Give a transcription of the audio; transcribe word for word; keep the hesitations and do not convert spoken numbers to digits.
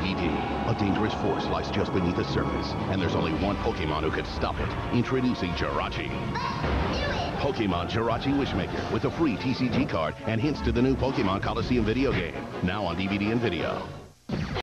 V D. A dangerous force lies just beneath the surface, and there's only one Pokemon who could stop it. Introducing Jirachi. Pokemon Jirachi Wish Maker with a free T C G card and hints to the new Pokemon Coliseum video game. Now on D V D and video.